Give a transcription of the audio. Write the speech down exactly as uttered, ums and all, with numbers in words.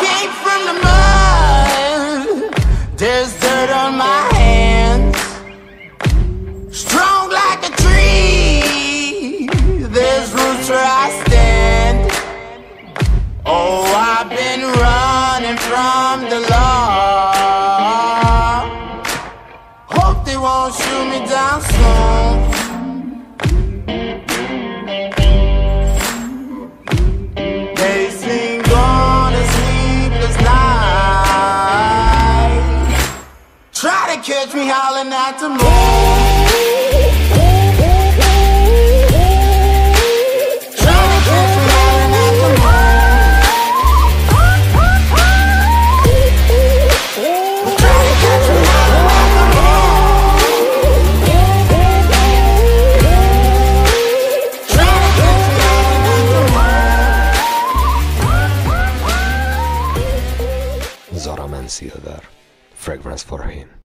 came from the mud. There's dirt on my hands. Strong like a tree. There's roots where I stand. Oh, I've been running from the law. Hope they won't shoot me down soon. They sing on a sleepless night. Try to catch me howling at the moon. Zara silver fragrance for him.